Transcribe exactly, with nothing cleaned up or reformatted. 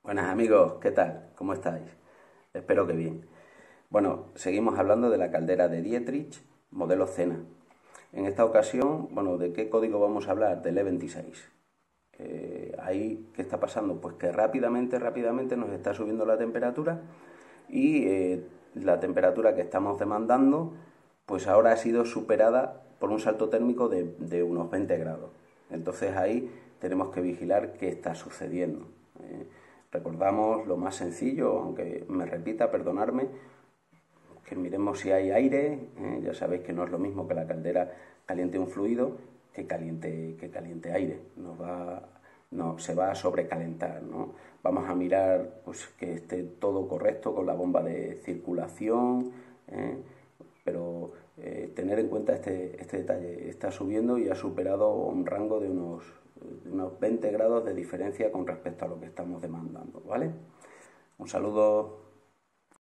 Buenas amigos, ¿qué tal? ¿Cómo estáis? Espero que bien. Bueno, seguimos hablando de la caldera de Dietrich, modelo Cena. En esta ocasión, bueno, ¿de qué código vamos a hablar? Del E veintiséis. Eh, ahí, ¿qué está pasando? Pues que rápidamente, rápidamente nos está subiendo la temperatura y eh, la temperatura que estamos demandando, pues ahora ha sido superada por un salto térmico de, de unos veinte grados. Entonces ahí tenemos que vigilar qué está sucediendo. Eh, recordamos lo más sencillo, aunque me repita, perdonarme, que miremos si hay aire. Eh, ya sabéis que no es lo mismo que la caldera caliente un fluido que caliente, que caliente aire. Nos va, no, se va a sobrecalentar, ¿no? Vamos a mirar pues, que esté todo correcto con la bomba de circulación, ¿eh? Pero eh, tener en cuenta este, este detalle. Está subiendo y ha superado un rango de unos, de unos veinte grados de diferencia con respecto a lo que estamos demandando, ¿vale? Un saludo.